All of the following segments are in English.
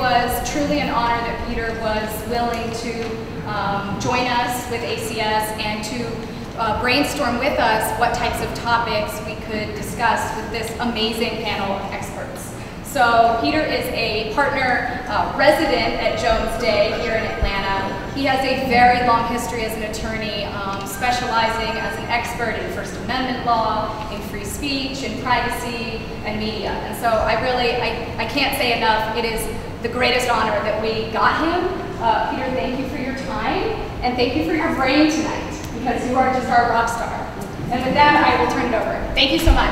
was truly an honor that Peter was willing to join us with ACS and to brainstorm with us what types of topics we could discuss with this amazing panel of experts. So Peter is a partner resident at Jones Day here in Atlanta. He has a very long history as an attorney, specializing as an expert in First Amendment law, in free speech, in privacy, and media. And so I can't say enough, it is the greatest honor that we got him. Peter, thank you for your time, and thank you for your brain tonight, because you are just our rock star. And with that, I will turn it over. Thank you so much.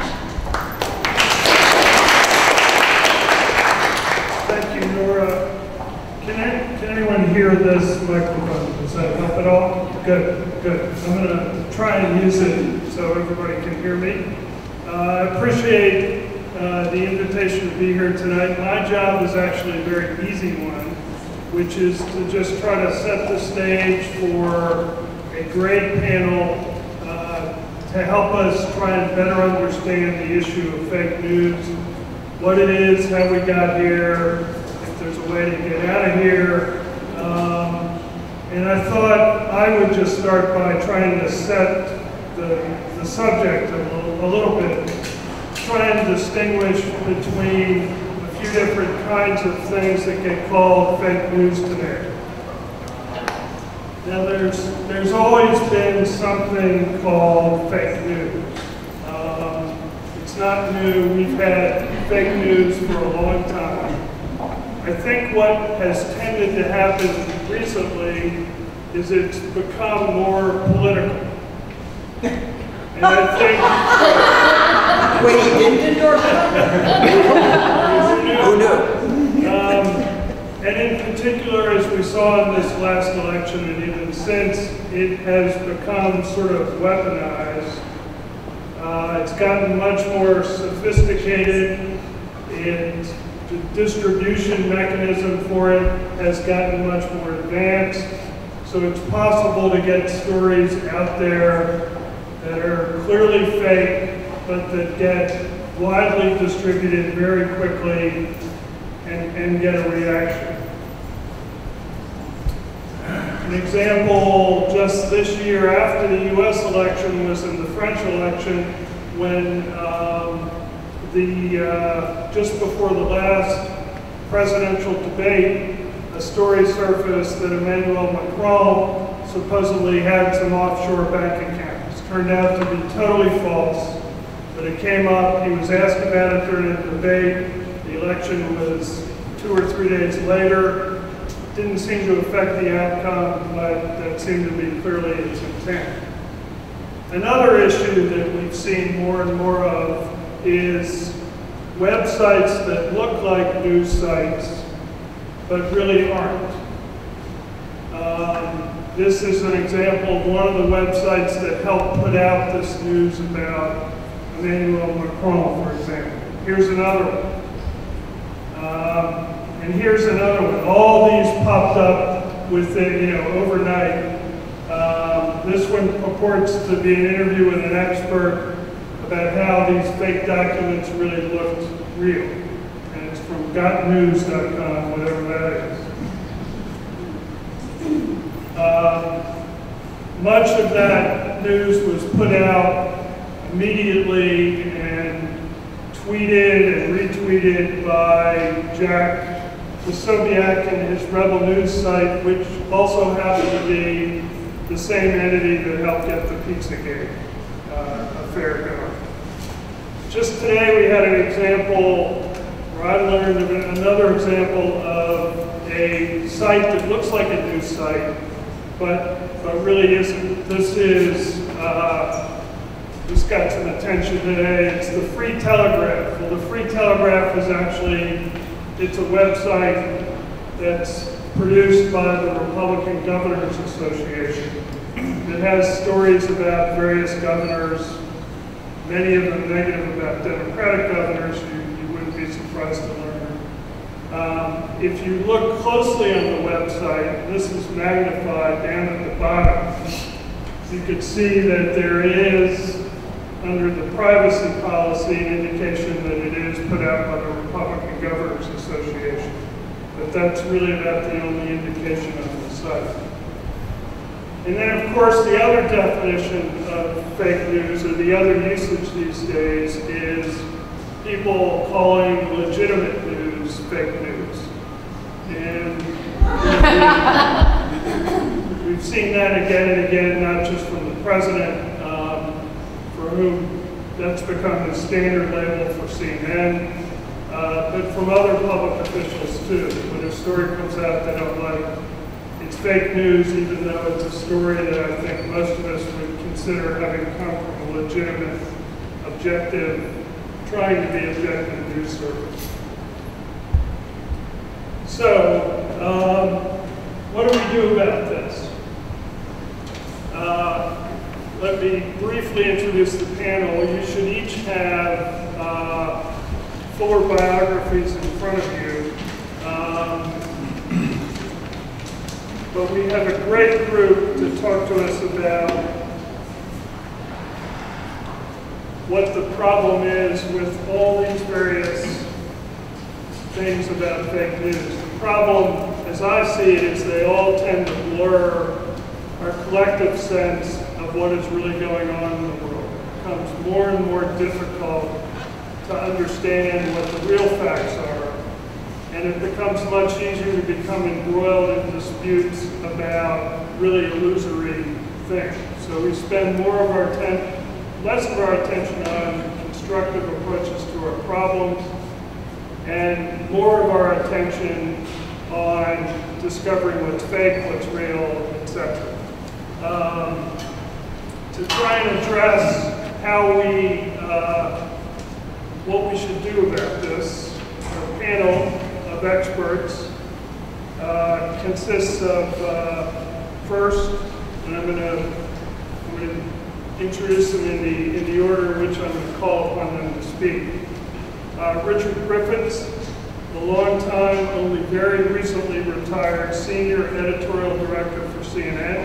Thank you, Nora. Can anyone hear this microphone? Does that help at all? Good, good. I'm going to try and use it so everybody can hear me. I appreciate the invitation to be here tonight. My job is actually a very easy one, which is to just try to set the stage for a great panel to help us try and better understand the issue of fake news, what it is, how we got here, if there's a way to get out of here. And I thought I would just start by trying to set the subject a little bit, try and distinguish between a few different kinds of things that get called fake news today. Now there's always been something called fake news. It's not new. We've had fake news for a long time. I think what has tended to happen recently is it's become more political. And I think... Wait, he didn't endorse it? Who knew? And in particular, as we saw in this last election, and even since, it has become sort of weaponized. It's gotten much more sophisticated, and the distribution mechanism for it has gotten much more advanced. So it's possible to get stories out there that are clearly fake, but that get widely distributed very quickly and get a reaction. An example just this year after the US election was in the French election, when just before the last presidential debate, a story surfaced that Emmanuel Macron supposedly had some offshore bank accounts. Turned out to be totally false, but it came up, he was asked about it during the debate. The election was 2 or 3 days later. Didn't seem to affect the outcome, but that seemed to be clearly its intent. Another issue that we've seen more and more of is websites that look like news sites, but really aren't. This is an example of one of the websites that helped put out this news about Emmanuel Macron, for example. Here's another one. And here's another one. All these popped up within, overnight. This one purports to be an interview with an expert about how these fake documents really looked real. And it's from gotnews.com, whatever that is. Much of that news was put out immediately and tweeted and retweeted by Jack Posobiec and his Rebel News site, which also happened to be the same entity that helped get the Pizzagate affair going. Just today we had an example, where I learned of another example of a site that looks like a news site, but really isn't. This got some attention today. It's the Free Telegraph. Well, the Free Telegraph is actually, it's a website that's produced by the Republican Governors Association. It has stories about various governors, many of them negative about Democratic governors. You wouldn't be surprised to learn. If you look closely on the website, this is magnified down at the bottom, you could see that there is, under the privacy policy, an indication that it is put out by the Republican Governors Association. But that's really about the only indication on the site. And then, of course, the other definition of fake news, or the other usage these days, is people calling legitimate news fake news. And we've seen that again and again, not just from the president, for whom that's become the standard label for CNN, but from other public officials too. When a story comes out they don't like, it's fake news, even though it's a story that I think most of us would consider having come from a legitimate, objective, trying to be objective news service. So, what do we do about this? Let me briefly introduce the panel. You should each have fuller biographies in front of you. But we have a great group to talk to us about what the problem is with all these various things about fake news. The problem, as I see it, is they all tend to blur our collective sense of what is really going on in the world. It becomes more and more difficult to understand what the real facts are, and it becomes much easier to become embroiled in disputes about really illusory things. So we spend less of our attention on constructive approaches to our problems, and more of our attention on discovering what's fake, what's real, etc. To try and address how what we should do about this, our panel of experts consists of first, and I'm going to introduce them in the order in which I'm going to call upon them to speak. Richard Griffiths, the long-time, only very recently retired senior editorial director for CNN.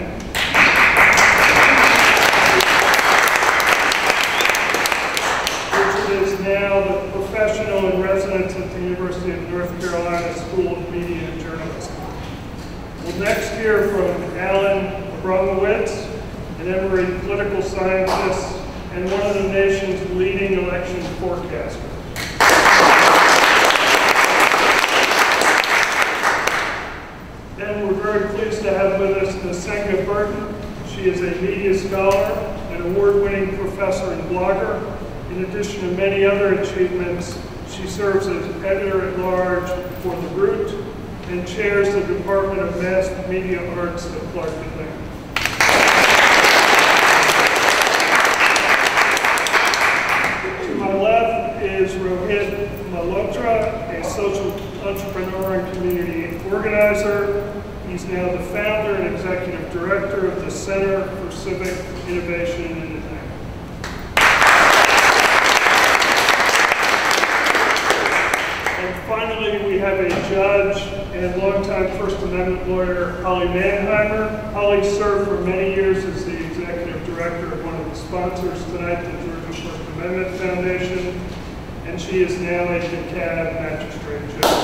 Richard is now the professional in residence at the University of North Carolina School of Media and Journalism. We'll next hear from Alan Abramowitz, an Emory political scientist and one of the nation's leading election forecasters. And we're very pleased to have with us Nasenga Burton. She is a media scholar, an award-winning professor and blogger. In addition to many other achievements, she serves as editor-at-large for The Root and chairs the Department of Mass Media Arts at Clark Atlanta. To my left is Rohit Malhotra, a social entrepreneur and community organizer. He's now the founder and executive director of the Center for Civic Innovation in Atlanta. And finally, we have a judge and longtime First Amendment lawyer, Holly Manheimer. Holly served for many years as the executive director of one of the sponsors tonight, the Georgia First Amendment Foundation, and she is now a DeKalb magistrate judge.